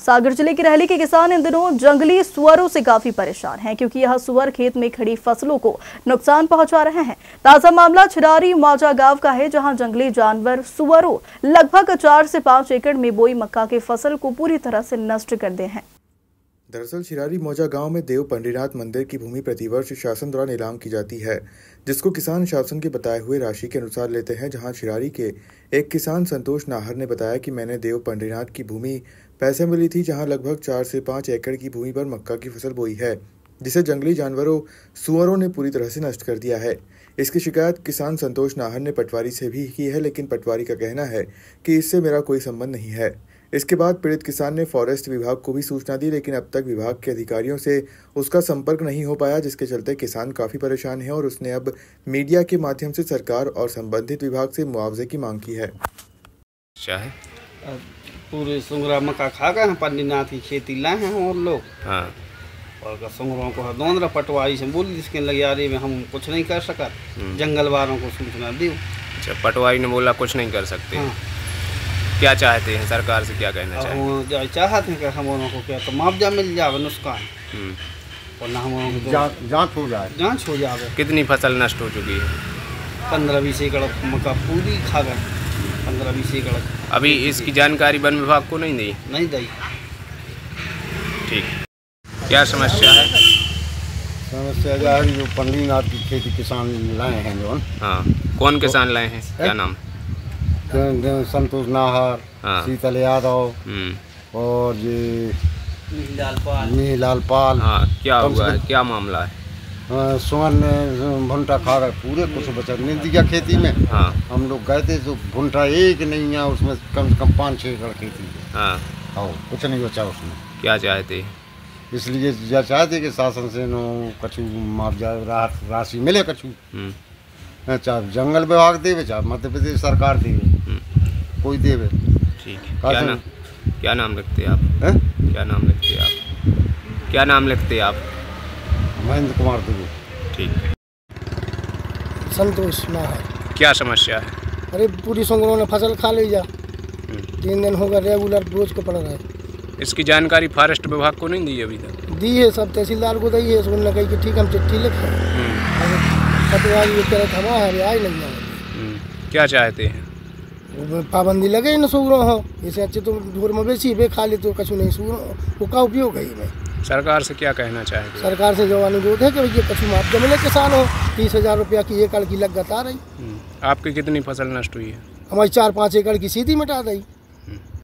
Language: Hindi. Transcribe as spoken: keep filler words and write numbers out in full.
सागर जिले के रहली के किसान इन दिनों जंगली सुअरों से काफी परेशान हैं, क्योंकि यह सुअर खेत में खड़ी फसलों को नुकसान पहुंचा रहे हैं। ताजा मामला छिरारी मौजा गांव का है, जहां जंगली जानवर सुअरों लगभग चार से पांच एकड़ में बोई मक्का की फसल को पूरी तरह से नष्ट कर दिए हैं। दरअसल छिरारी मौजा गांव में देव पंडरीनाथ मंदिर की भूमि प्रतिवर्ष शासन द्वारा नीलाम की जाती है, जिसको किसान शासन के बताए हुए राशि के अनुसार लेते हैं। जहां छिरारी के एक किसान संतोष नाहर ने बताया कि मैंने देव पंडरीनाथ की भूमि पैसे मिली थी, जहां लगभग चार से पाँच एकड़ की भूमि पर मक्का की फसल बोई है, जिसे जंगली जानवरों सुअरों ने पूरी तरह से नष्ट कर दिया है। इसकी शिकायत किसान संतोष नाहर ने पटवारी से भी की है, लेकिन पटवारी का कहना है कि इससे मेरा कोई संबंध नहीं है। इसके बाद पीड़ित किसान ने फॉरेस्ट विभाग को भी सूचना दी, लेकिन अब तक विभाग के अधिकारियों से उसका संपर्क नहीं हो पाया, जिसके चलते किसान काफी परेशान है और उसने अब मीडिया के माध्यम से सरकार और संबंधित विभाग से मुआवजे की मांग की है। चाहे पूरे सुंगरा मक्का खा गए हैं, पंडरीनाथ की खेती लाए हैं और लोग। हाँ। और सुंगरों को दोनों पटवारी से बोली, जिसके लगे यार में हम कुछ नहीं कर सका, जंगल वालों को सूचना दी। अच्छा, पटवारी ने बोला कुछ नहीं कर सकते। हाँ। क्या चाहते हैं सरकार से, क्या कहना चाहते हैं? चाहते हैं कि हम उन्हों को क्या तो मुआवजा मिल जाए, नुकसान और ना हम जांच हो जाए जांच हो जाए। कितनी फसल नष्ट हो चुकी है? पंद्रह बीस एकड़ मक्का पूरी खा गए, पंद्रह बीस एकड़। अभी इसकी जानकारी वन विभाग को नहीं दी? नहीं दी। ठीक, क्या समस्या है? समस्या जो पंडरीनाथ की खेती किसान लाए हैं जो। हाँ, कौन किसान लाए हैं, क्या नाम? संतोष नाहर, हाँ। शीतल यादव और ये नीलाल पाल। हाँ, क्या हुआ है, क्या मामला है? सुअर ने भुंटा खा गए, पूरे कुछ बचा नहीं दिया खेती में। हाँ। हम लोग गए थे तो भुंटा एक नहीं है उसमें, कम से कम पाँच छः एकड़ खेती है। हाँ। हाँ, कुछ नहीं बचा उसमें। क्या चाहते? इसलिए या चाहते कि शासन से नो कछु मुआवजा राहत राशि मिले, कछु चाहे जंगल विभाग देवे, चाहे मध्य प्रदेश सरकार देवे, कोई देवे। ठीक है। क्या नाम क्या नाम लिखते आप? है? क्या नाम लिखते आप? क्या नाम लिखते आप? महेंद्र कुमार देवी। ठीक। संतोष नाहर। क्या समस्या है? अरे पूरी सुंगरों ने फसल खा ली जा, तीन दिन होगा रेगुलर रोज को पड़ रहा है। इसकी जानकारी फॉरेस्ट विभाग को नहीं दी अभी तक? दी है, सब तहसीलदार को दी है, उन्होंने कही कि ठीक हम चिट्ठी लिखे, पटवारी ये कह रहे हमारे आई नहीं आए। क्या चाहते हैं? पाबंदी लगे इन सुअरों हो, इसे अच्छे तो ढोर मवेशी बे खा ले तो कछु नहीं, सुअरों को का उपयोग है में। सरकार से क्या कहना चाहते? सरकार से जो अनुरोध है कि भैया कछु मुआवजा मिले किसान हो। तीस हजार रुपया की एकड़ की लागत आ रही। आपकी कितनी फसल नष्ट हुई है? हमारी चार पाँच एकड़ की सीधी मिटा दी।